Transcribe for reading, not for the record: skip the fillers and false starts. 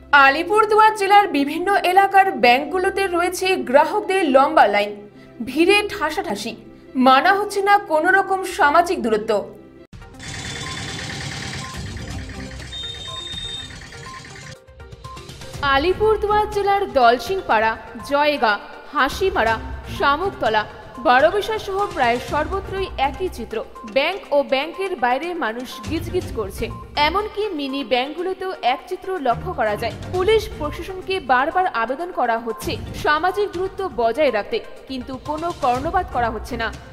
আলিপুরদুয়ার জেলার বিভিন্ন এলাকার ব্যাংকগুলোতে রয়েছে গ্রাহকদের লম্বা লাইন, ভিড়ে ঠাসাঠাসি, মানা হচ্ছে না কোনো রকম সামাজিক দূরত্ব। আলিপুরদুয়ার জেলার দলসিংপাড়া, জয়গা, হাসিমারা, শামুকতলা, বারোবিশা সহ প্রায় সর্বত্রই একই চিত্র। ব্যাংক ও ব্যাংকের বাইরে মানুষ গিজগিজ করছে। এমনকি মিনি ব্যাংকগুলোতেও এক চিত্র লক্ষ্য করা যায়। পুলিশ প্রশাসনকে বারবার আবেদন করা হচ্ছে সামাজিক দূরত্ব বজায় রাখতে, কিন্তু কোনো কর্ণপাত করা হচ্ছে না।